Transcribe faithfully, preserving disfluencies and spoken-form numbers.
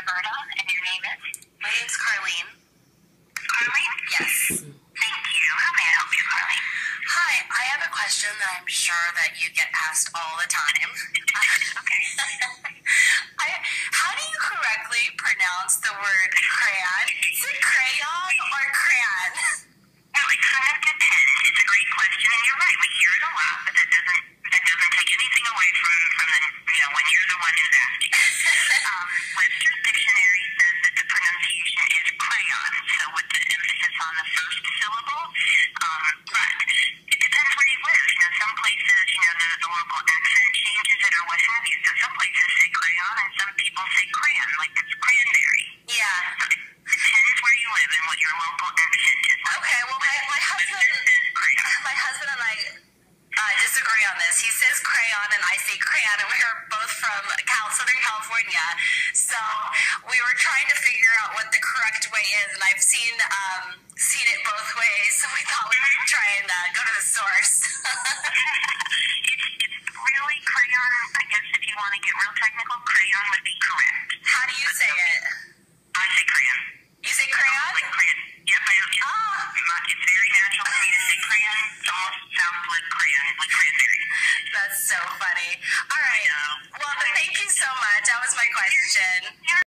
Roberta, and your name is? My name's Carlene. Carlene? Yes. Thank you. How may I help you, Carlene? Hi, I have a question that I'm sure that you get asked all the time. Okay. I, how do you correctly pronounce the word crayon? Is it crayon or crayon? Well, it kind of depends. It's a great question, and you're right. We hear it a lot, but that doesn't that doesn't take anything away from from the you know when you're the one who's asking. um, Webster's dictionary says that the pronunciation is crayon, so with the emphasis on the first syllable. Um, but it depends where you live. You know, some places, you know, the, the local accent changes it or what have you. So some places say crayon, and some people say crayon, like it's cranberry. Yeah. So it depends where you live and what your local accent is. Okay, well, my, my husband, my husband and I uh, disagree on this. He says crayon and I say crayon, and we are both from Cal Southern California. So we were trying to figure out what the correct way is, and I've seen um, seen it both ways. So we thought we would try and uh, go to the source. it's, it's really crayon. I guess if you want to get real technical, crayon would be correct. How do you say it? I say crayon. You say crayon? Like crayon. Yep, I know. It's, Ah. it's very natural for me to say crayon. It almost sounds like crayon, like cranberry. That's so funny. All right. Well, thank you so much. That was my question. You're